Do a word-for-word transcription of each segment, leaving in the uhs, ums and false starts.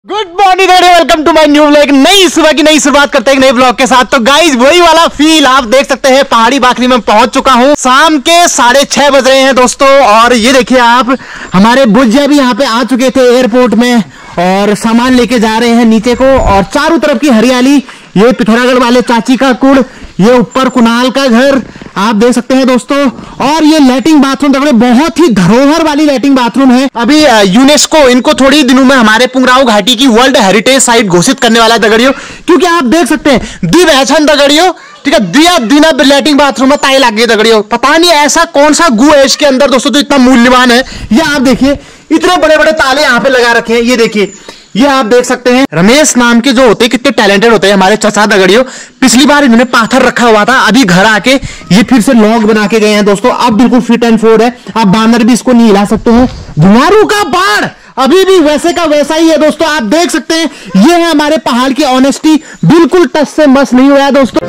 Good morning welcome to my new vlog. नई सुबह की नई शुरुआत करते हैं नए व्लॉग के साथ। तो गाइज वही वाला फील आप देख सकते हैं, पहाड़ी बाखरी में पहुंच चुका हूं। शाम के साढ़े छह बज रहे हैं दोस्तों, और ये देखिए आप, हमारे बुज्जिया भी यहाँ पे आ चुके थे एयरपोर्ट में और सामान लेके जा रहे हैं नीचे को। और चारों तरफ की हरियाली, ये पिथौरागढ़ वाले चाची का कुड़, ये ऊपर कुणाल का घर आप देख सकते हैं दोस्तों। और ये लैट्रिन बाथरूम देखो, बहुत ही धरोहर वाली लैट्रिन बाथरूम है। अभी यूनेस्को इनको थोड़ी दिनों में हमारे पुंगराव घाटी की वर्ल्ड हेरिटेज साइट घोषित करने वाला है दगड़ियों, क्योंकि आप देख सकते हैं दिव्य दगड़ियों, ठीक है, दिया दिना लैट्रिन बाथरूम में ताई लग गई दगड़ियों। पता नहीं ऐसा कौन सा गु है इसके अंदर दोस्तों, तो इतना मूल्यवान है। ये आप देखिए इतने बड़े बड़े ताले यहाँ पे लगा रखे हैं। ये देखिए, ये आप देख सकते हैं रमेश नाम के जो होते हैं, कितने टैलेंटेड होते हैं हमारे चचा दगड़ियों। पिछली बार इन्होंने पाथर रखा हुआ था, अभी घर आके ये फिर से लॉग बना के गए हैं दोस्तों। अब बिल्कुल फिट एंड फोर है, आप बानर भी इसको नहीं हिला सकते हैं। धुआरू का बाढ़ अभी भी वैसे का वैसा ही है दोस्तों, आप देख सकते हैं। ये है हमारे पहाड़ की ऑनेस्टी, बिल्कुल टच से मस नहीं हुआ है दोस्तों।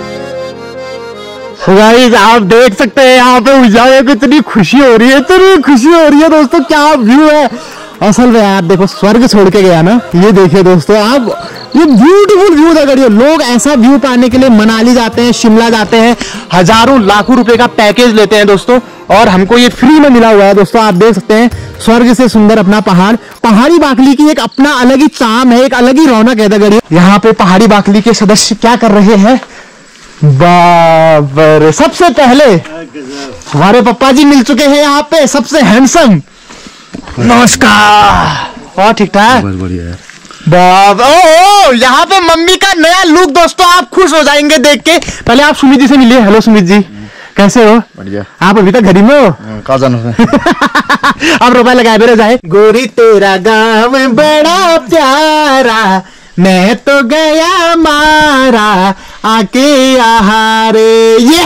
गाइस आप देख सकते हैं यहाँ पे उजाले को इतनी खुशी हो रही है, इतनी खुशी हो रही है दोस्तों। क्या व्यू है असल में, आप देखो स्वर्ग छोड़ के गया ना। ये देखिए दोस्तों आप, ये ब्यूटीफुल व्यू देखिए। लोग ऐसा व्यू पाने के लिए मनाली जाते हैं, शिमला जाते हैं, हजारों लाखों रुपए का पैकेज लेते हैं दोस्तों, और हमको ये फ्री में मिला हुआ है दोस्तों। आप देख सकते हैं स्वर्ग से सुंदर अपना पहाड़। पहाड़ी बाकली की एक अपना अलग ही चाम है, एक अलग ही रौनक है दगड़ियों। यहाँ पे पहाड़ी बाकली के सदस्य क्या कर रहे हैं, बाप रे। सबसे पहले हमारे पप्पा जी मिल चुके हैं यहाँ पे, सबसे हैंडसम। नमस्कार। और ठीक ठाक, बढ़िया है बाप। ओ यहाँ पे मम्मी का नया लुक दोस्तों, आप खुश हो जाएंगे देख के। पहले आप सुमित जी से मिलिए। हेलो सुमित जी, कैसे हो? बढ़िया। आप अभी तक घर में हो? कहाँ जाना है? अब रुपए लगाए बेरे जाए। गोरी तेरा गाँव बड़ा प्यारा, मैं तो गया मारा आके आहारे। ये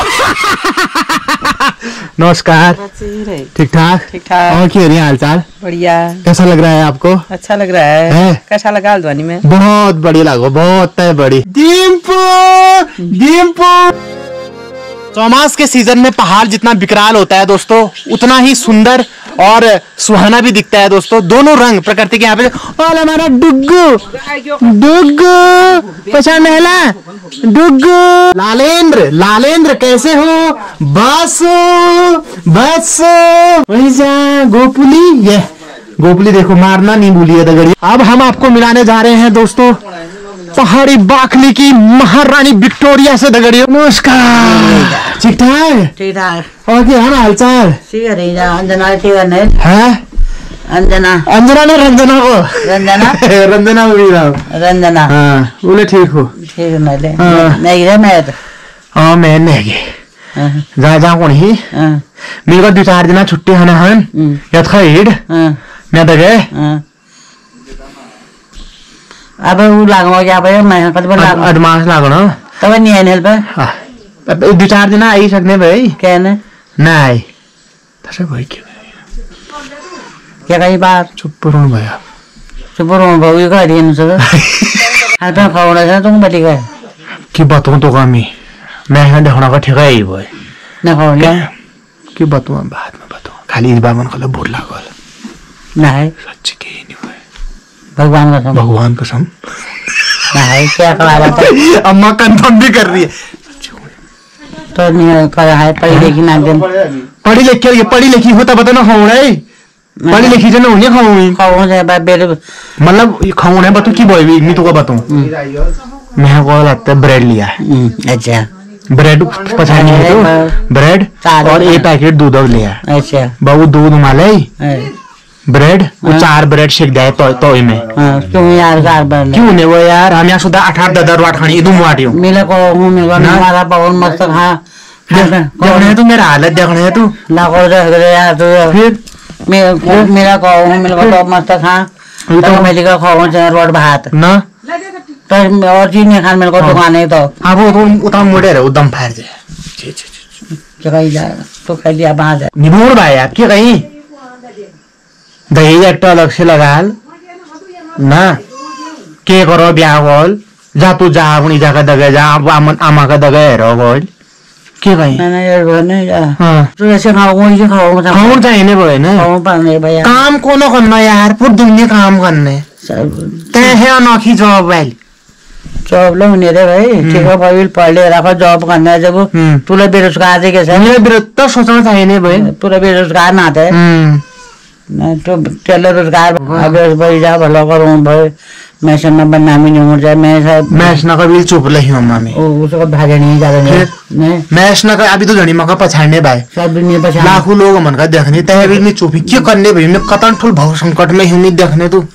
नमस्कार, ठीक ठाक ठीक ठाक। और क्या है हाल चाल? बढ़िया। कैसा लग रहा है आपको? अच्छा लग रहा है, है? कैसा लगा हल्द्वानी में? बहुत बढ़िया लगो, बहुत है बड़ी। डिम्पू डिम्पू। चौमास के सीजन में पहाड़ जितना विकराल होता है दोस्तों, उतना ही सुंदर और सुहाना भी दिखता है दोस्तों। दोनों रंग प्रकृति के यहाँ पे। और हमारा डुग्गू डुग्गू पहचान महला डुग्गू। लालेंद्र लालेंद्र कैसे हो? बस बस वही जा। गोपुली, ये गोपुली देखो, मारना नहीं भूलिए दगड़ी। अब हम आपको मिलाने जा रहे हैं दोस्तों पहाड़ी बाखली की महारानी विक्टोरिया से दगड़ियों। नमस्कार, ठीक ठाक ठीक ठाक। और क्या है हालचाल? अंजना ठीक है? अंजना अंजना ने रंजना को रंजना रंजना बोली रहा रंजना। हाँ बोले ठीक हो? ठीक है। हाँ। नहीं रे मैं तो हाँ मैं नहीं जा जा कौन ही मेरे को दो चार दिन छुट्टी है ना हन याद खरीद मैं तो गए। अब वो लागो क्या भाई, मैं कद बना एडवांस लागो ना, तब नहीं आने हेल्प दो चार दिन आई सकने भाई। कहने नहीं तसे भाई क्यों क्या कहीं बात चुप रहो भैया, चुप रहो भाई। ये कह रही है सर हाल पे खाओ ना तुम बैठी गए की बातों तो कमी मैं यहाँ देखना का ठेका ही भाई ना खाओ क्या की बातों बाद में बताऊँ, खाली इस बार मन को भूल लागो नहीं सच के ही नहीं भाई। भगवान कसम, भगवान कसम नहीं क्या करा रहा था। अम्मा कंफर्म भी कर रही है तो नहीं करा है। पढ़ी लिखी ना दिन पढ़ी लिखी पढ़ी लिखी होता बता ना खाऊ रहे पढ़ी लिखी जो ना खाऊ खाओ जाए बात बेरे मतलब खाऊ है बतू की बोई भी तो का बताऊं मैं को लगता है ब्रेड लिया है। अच्छा ब्रेड पछानी है तो ब्रेड और एक पैकेट दूध लिया। अच्छा बाबू दूध मलाई ब्रेड वो चार ब्रेड शेक दिया तो तो में क्यों यार चार ब्रेड क्यों नहीं वो यार हम यहाँ सुधा अठारह ददर वाट खानी इधर वाटियों मिले को हूँ मेरा हमारा बहुत मस्त खा देखने है तू मेरा हालत देखने है तू ना को रह यार तो फिर मेरा मेरा को हूँ मेरे को बहुत मस्त खा तो मेरी का खाओ चाहे रोड भात ना तो और चीज नहीं खान मेरे को दुकान है तो हाँ वो तो उतना मोटे रहे उदम फायर जाए जगह ही जाएगा तो कह दिया बाहर जाए निबोड़ भाई आप क्या कहीं दही एक तो अलग से लगा ना के करो ब्याह बोल जा तू जा अपनी जगह दगे जा आमा का दगे रो बोल के कहीं ना यार बने जा हाँ तो ऐसे खाओ वही से खाओ खाऊं चाहिए भाई ना खाओ पाने भैया काम को ना करना यार पूरी दुनिया काम करने ते है अनोखी जॉब वाली जॉब लो नहीं रे भाई ठीक है भाई पढ़ ले रखा जॉब करना है जब तुला बेरोजगार है कैसे मेरे बेरोजगार सोचना चाहिए नहीं भाई तुला बेरोजगार ना थे नहीं तो चलो रोजगार अगर भाई जा भला करूँ भाई मैं सुनना बदनामी नहीं हो जाए मैं सब मैं ना कभी चुप रही हूँ मम्मी उसको भागे नहीं ज्यादा नहीं मैं ना का अभी तो जनी मका पछाड़ने भाई सब दुनिया पछाड़ लाखों लोग मन का देखने तय भी नहीं चुपी क्यों करने भाई मैं कतन ठुल भाव संकट में हूँ नहीं देखने तू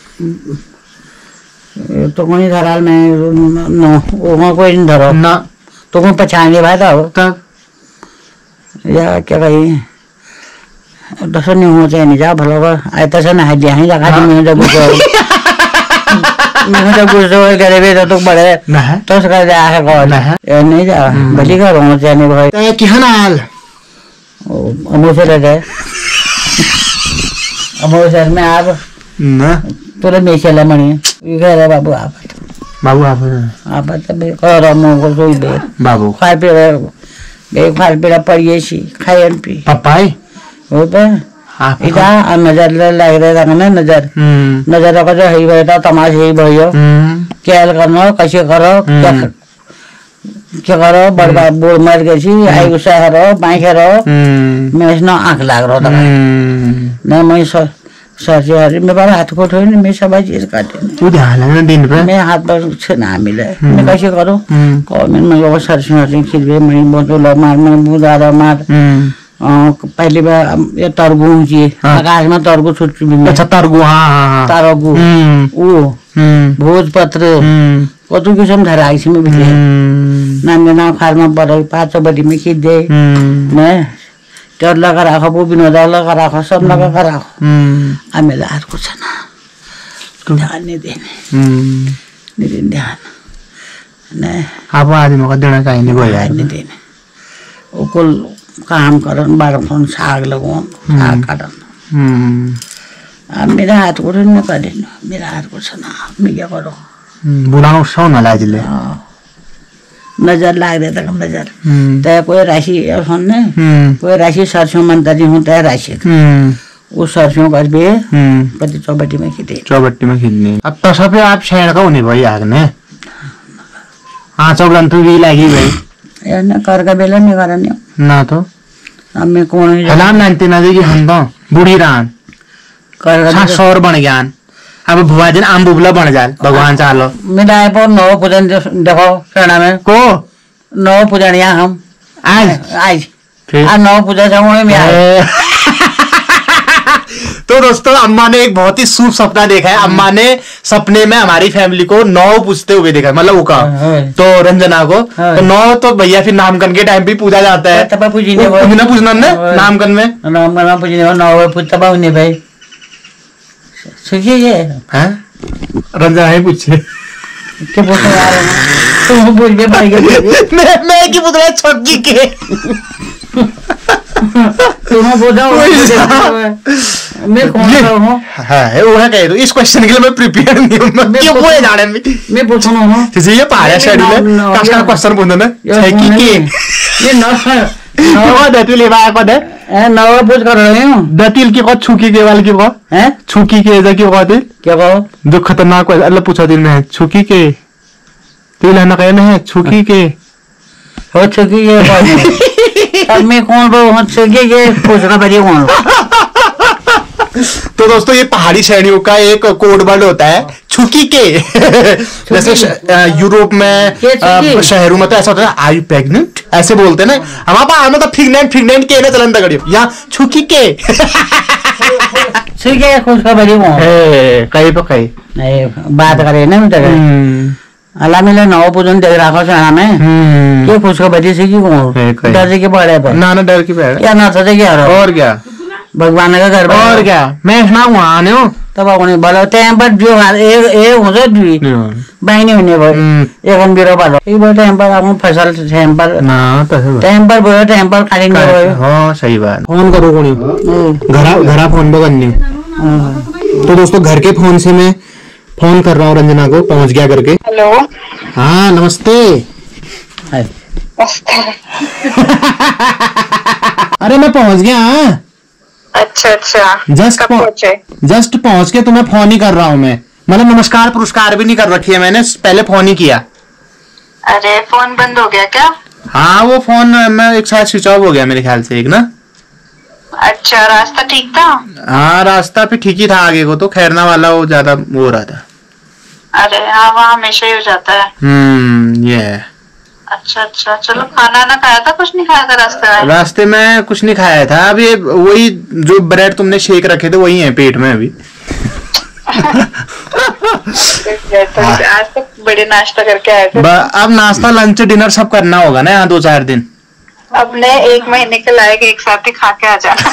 तो कोई धराल में नो वो कोई नहीं धरो ना तो कोई पछाड़ने भाई था तब या क्या कही दस नहीं हो चाहे नहीं जा भला का आए तसे ना है दिया ही लगा दी मैं जब मैं जब गुस्से हो गए भी तो बड़े तो उसका जा है कौन ये नहीं जा भली का रोना चाहिए भाई तो क्या हाल अमोल से लगे अमोल सर में आप ना तुरे में चला मणि ये कह रहा बाबू आप बाबू आप आप तब करो मो को सोई बे बाबू खाए पे बे खाए पे पड़िए सी खाए पी पपाई हो पे इदा नजर लग रहे था ना नजर नजर का जो है बैठा तमाशा ही भयो क्या करना कैसे करो क्या क्या करो बड़बा बोल मर गई सी आई गुस्सा करो बाई करो मैं इसना आंख लाग रहा था ना मैं सर सर जी हरी मैं बार हाथ को ठोई मैं सब चीज काटे तू ध्यान है ना दिन पे मैं हाथ पर से ना मिले मैं कैसे करूं को मैं मैं वो सर से खिलवे मैं बहुत लो मार मैं बुदारा मार पहली बार ये तरबूज जी आकाश में तरबूज छुट भी अच्छा तरबूज हाँ हाँ तरबूज वो भोजपत्र वो तो किस्म धराई से में भी नाम ना खार में पड़े पाँच बड़ी में खींच दे मैं डर लगा रखा वो भी नजर लगा रखा सब लगा कर रखो हमें लार कुछ ना ध्यान नहीं देने नहीं ध्यान नहीं आप आदमी को देना चाहिए नहीं बोला नहीं देने वो कुल काम करन बार फोन साग लगो साग काटन अब मेरा हाथ को नहीं कर मेरा हाथ को सना मैं क्या करो बुलानो सौ न लाजले नजर लाग रहे तक नजर तय कोई राशि सुनने कोई राशि सरसों मंता जी हूँ तय राशि वो सरसों कर भी पति चौबट्टी में खींचे चौबट्टी में खींचने अब तो सब आप शहर का होने भाई आग ने हाँ चौगन तो भी लगी भाई यार ना कर का बेला नहीं करने ना तो अब मैं कौन हलाम नानती ना देगी हम तो बूढ़ी रान कर का सौर बन गयान अब भुवाजन आम बुबला बन जाए भगवान चालो मेरा है पर नौ पूजन देखो सेना में को नौ पूजन यहाँ हम आज आज आज नौ पूजा जाऊंगे मैं तो दोस्तों अम्मा ने एक बहुत ही शुभ सपना देखा है। अम्मा ने सपने में हमारी फैमिली को नौ पूजते हुए देखा, मतलब उका तो रंजना को तो नौ तो भैया फिर नामकरण के टाइम पे पूजा जाता है। तब पूजने वो ना पूजना ने नामकरण में नामकरण पूजने वो नौ पूज तब उन्हें भाई सुखी ये हैं रंजना है पूछे क्या पूछ रहा है तुम पूछ भी भाई मैं मैं की पूछ रहा छक्की के तुम बोलो मैं कौन सा हूँ है वो है कह दो इस क्वेश्चन के लिए मैं प्रिपेयर नहीं हूँ मैं क्यों बोले जाने में मैं पूछ रहा हूँ जैसे ये पहाड़ शेड्यूल है काश का क्वेश्चन पूछना ना छक्की के ये नौ नौ दतिल ये बात कौन है ए नौ पूछ कर रहे हूँ दतिल की कौन छुकी के वाल की कौन है छुकी के ऐसा क्यों कहते क्या कहो जो खतरनाक है अल्लाह पूछा दिल में है छुकी के तिल है ना कहना है छुकी के हो छुकी के अब मैं कौन वो हो छुकी के पूछना पड़ेगा कौन तो दोस्तों ये पहाड़ी श्रेणियों का एक कोड वर्ड होता है छुकी के जैसे यूरोप में शहरों में तो ऐसा होता है आर यू प्रेग्नेंट ऐसे बोलते हैं ना, हमारे पास में तो फिगनेंट फिगनेंट के ना चलन तगड़ी यहाँ छुकी के छुकी के खुश का बड़ी कौन कहीं तो कहीं नहीं बात करे ना मुझे अल्लाह मिले नौ पूजन देख रखा चढ़ा में ये खुश का बड़ी सी कौन डर के पड़े पर ना ना डर की पड़े क्या ना था क्या और क्या भगवान का घर और क्या मैं सुना वहाँ आने हो तब उन्हें बोलो टाइम पर जो एक एक हो जाए भी बहनी होने भाई एक हम बिरो बोलो एक बार टाइम पर हम फसल टाइम पर ना तो टाइम पर बोलो टाइम पर खाली नहीं भाई हाँ सही बात फोन करो कोनी घरा घरा फोन पे करनी तो दोस्तों घर के फोन से मैं फोन कर रहा हूँ रंजना को पहुँच गया करके। हेलो हाँ नमस्ते अरे मैं पहुँच गया हाँ अच्छा अच्छा जस्ट कब पहुंचे? जस्ट पहुंच के तुम्हें फोन ही कर रहा हूँ मैं मतलब नमस्कार पुरस्कार भी नहीं कर रखी है मैंने, पहले फोन ही किया। अरे फोन बंद हो गया क्या? हाँ वो फोन मैं एक साथ स्विच ऑफ हो गया मेरे ख्याल से एक ना। अच्छा रास्ता ठीक था? हाँ रास्ता भी ठीक ही था, आगे को तो खैरना वाला वो ज्यादा वो हो रहा था। अरे हाँ वहाँ हमेशा ही हो जाता है। हम्म ये अच्छा अच्छा चलो, खाना ना खाया था? कुछ नहीं खाया था रास्ते में? रास्ते में कुछ नहीं खाया था, अभी वही जो ब्रेड तुमने शेक रखे थे वही है पेट में अभी। आज तो बड़े नाश्ता करके आए थे। अब नाश्ता लंच डिनर सब करना होगा ना यहाँ दो चार दिन। अपने एक महीने के लायक एक साथ ही खा के आ जाना।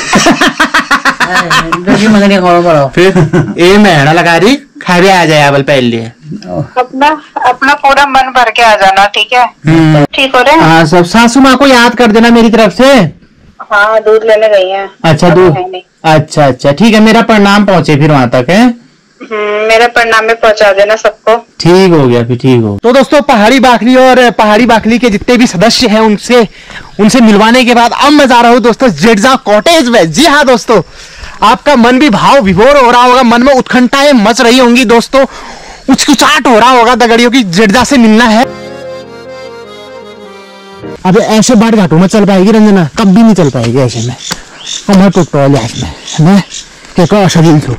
फिर ए महीना लगा रही खा भी आ जाए बल पहले अपना अपना पूरा मन भर के आ जाना, ठीक है? ठीक हो रहे हैं? हाँ सब। सासू माँ को याद कर देना मेरी तरफ से। हाँ दूध लेने गई है। अच्छा दूध, अच्छा अच्छा ठीक है, मेरा प्रणाम पहुँचे फिर वहाँ तक है। मेरा प्रणाम में पहुंचा देना सबको। ठीक हो गया फिर, ठीक हो। तो दोस्तों पहाड़ी बाखली और पहाड़ी बाखली के जितने भी सदस्य हैं उनसे उनसे मिलवाने के बाद अब मैं जा रहा हूँ दोस्तों जेडजा कॉटेज में। जी हाँ दोस्तों, आपका मन भी भाव विभोर हो रहा होगा, मन में उत्कंठाएं मच रही होंगी दोस्तों, उचकुचाहट हो रहा होगा दगड़ियों की जेडजा से मिलना है। अब ऐसे बाट घाटों में चल पाएगी रंजना? कभी नहीं चल पाएगी ऐसे में, मैं टूट मैं क्या शरीर छू।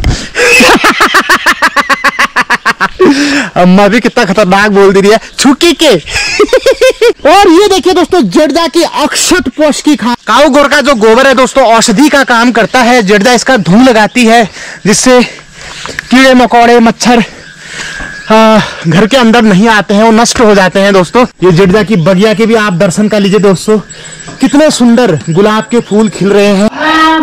अम्मा भी कितना खतरनाक बोल दे रही है छुकी के। और ये देखिए दोस्तों जेडजा की अक्षत पोष की खा काऊ गोर का जो गोबर है दोस्तों औषधि का काम करता है। जेडजा इसका धूल लगाती है जिससे कीड़े मकोड़े मच्छर आ, घर के अंदर नहीं आते हैं, वो नष्ट हो जाते हैं दोस्तों। ये जेडजा की बगिया के भी आप दर्शन कर लीजिए दोस्तों, कितने सुंदर गुलाब के फूल खिल रहे हैं।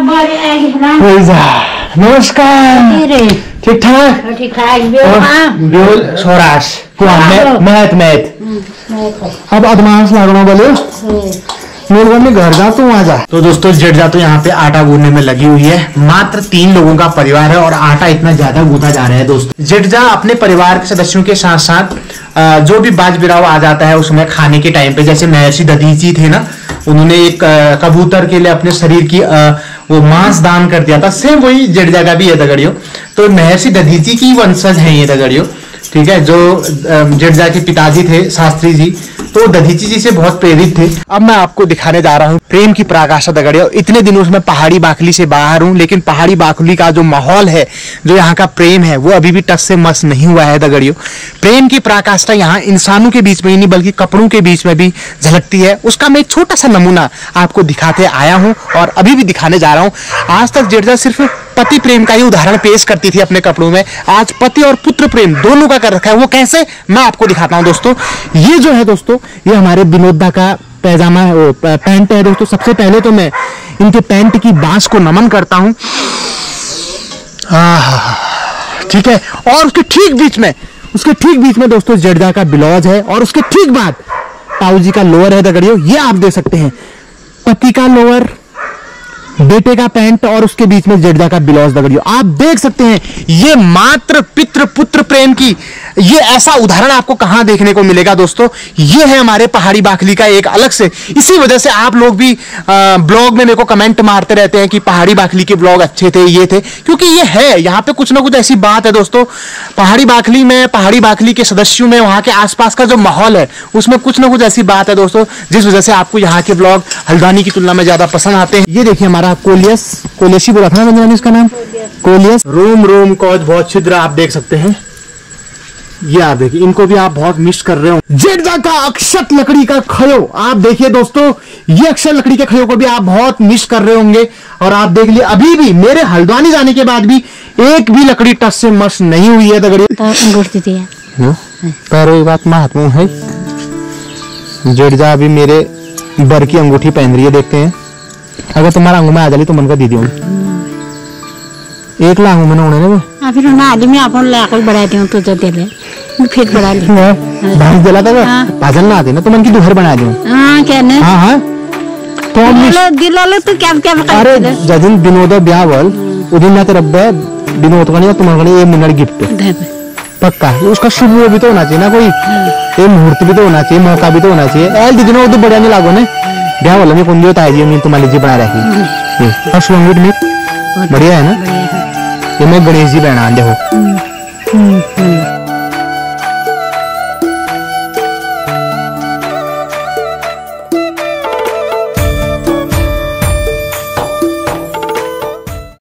नमस्कार, ठीक ठाक? ठीक ठाक। स्वराज महत महत अब अदमास लागना बोले मेरे में घर जा तू आ जा। तो दोस्तों जेडजा तो यहाँ पे आटा गूंदने में लगी हुई है। मात्र तीन लोगों का परिवार है और आटा इतना ज्यादा गूंदा जा रहा है दोस्तों। जेडजा अपने परिवार के सदस्यों के साथ साथ जो भी बाज बिराव आ जाता है उसमें खाने के टाइम पे, जैसे महर्षि दधीची थे ना, उन्होंने एक कबूतर के लिए अपने शरीर की वो मांस दान कर दिया था, सेम वही जेडजा का भी है दगड़ियों। तो महर्षि दधीची की वंशज है ये दगड़ियों, ठीक है। जो जेडजा के पिताजी थे शास्त्री जी, तो दधीची जी से बहुत प्रेरित थे। अब मैं आपको दिखाने जा रहा हूँ प्रेम की पराकाष्ठा दगड़ियों। इतने दिनों से मैं पहाड़ी बाखली से बाहर हूँ, लेकिन पहाड़ी बाखली का जो माहौल है, जो यहाँ का प्रेम है, वो अभी भी टस से मस नहीं हुआ है दगड़ियों। प्रेम की पराकाष्ठा यहाँ इंसानों के बीच में ही नहीं बल्कि कपड़ों के बीच में भी झलकती है। उसका मैं एक छोटा सा नमूना आपको दिखाते आया हूँ और अभी भी दिखाने जा रहा हूँ। आज तक जेडजा सिर्फ पति प्रेम का ही उदाहरण पेश करती थी अपने कपड़ों में, आज पति और पुत्र प्रेम दोनों का कर रखा है। वो कैसे, मैं आपको दिखाता हूं दोस्तों। ये जो है दोस्तों, ये हमारे विनोदा का पैजामा है, पैंट है दोस्तों। सबसे पहले तो मैं इनके पैंट की बांस को नमन करता हूं, ठीक है। और उसके ठीक बीच में उसके ठीक बीच में दोस्तों जेडजा का ब्लाउज है और उसके ठीक बाद ताऊ जी का लोअर है दगड़ियों। ये आप देख सकते हैं, पति का लोअर, बेटे का पैंट और उसके बीच में जेडजा का ब्लाउज दगड़ियों। आप देख सकते हैं ये मात्र पितृ पुत्र प्रेम की ये ऐसा उदाहरण आपको कहां देखने को मिलेगा दोस्तों। ये है हमारे पहाड़ी बाखली का एक अलग से, इसी वजह से आप लोग भी ब्लॉग में मेरे को कमेंट मारते रहते हैं कि पहाड़ी बाखली के ब्लॉग अच्छे थे, ये थे, क्योंकि ये है यहाँ पे कुछ ना कुछ ऐसी बात है दोस्तों। पहाड़ी बाखली में, पहाड़ी बाखली के सदस्यों में, वहां के आसपास का जो माहौल है उसमें कुछ ना कुछ ऐसी बात है दोस्तों, जिस वजह से आपको यहाँ के ब्लॉग हल्द्वानी की तुलना में ज्यादा पसंद आते हैं। ये देखिए हमारा कोलियस, कोलियस ही बोला था ना मैंने इसका नाम, कोलियस। रोम रोम कौज बहुत छिद्र आप देख सकते हैं। ये आप देखिए, इनको भी आप बहुत मिस कर रहे हो। जेडजा का अक्षत लकड़ी का खयो आप देखिए दोस्तों, ये अक्षत लकड़ी के खयो को भी आप बहुत मिस कर रहे होंगे। और आप देख लिए अभी भी मेरे हल्द्वानी जाने के बाद भी एक भी लकड़ी टच से मस नहीं हुई है दगड़ी। पैरों की बात महात्मा है। जेडजा अभी मेरे बर की अंगूठी पहन रही है, देखते हैं। अगर तुम्हारा अंगू में आ जाली तो मन का दीदी हूँ एक लाख में ना होने ना फिर ना आदमी अपन लाख बढ़ा दूं तो जो दे ले फिर बढ़ा ली भाई जला था पाजल ना आती ना तो मन की दुहर बना दूं। हां क्या ने हां हां तो दिलो दिलो तो क्या क्या अरे जदिन विनोद ब्याह बोल उदिन ना तेरा विनोद का नहीं तुम्हारे लिए मिनट गिफ्ट पक्का। उसका शुभ भी तो होना चाहिए ना, कोई ये मुहूर्त भी तो होना चाहिए, मौका भी तो होना चाहिए। एल दीदी ने वो तो बढ़िया नहीं लागो ने ब्याह वाला में कौन दियो ताई मैं तुम्हारे लिए बना रखी और शुभ में बढ़िया है ना। ये मैं गणेश जी बना देखो हम्म, हम्म।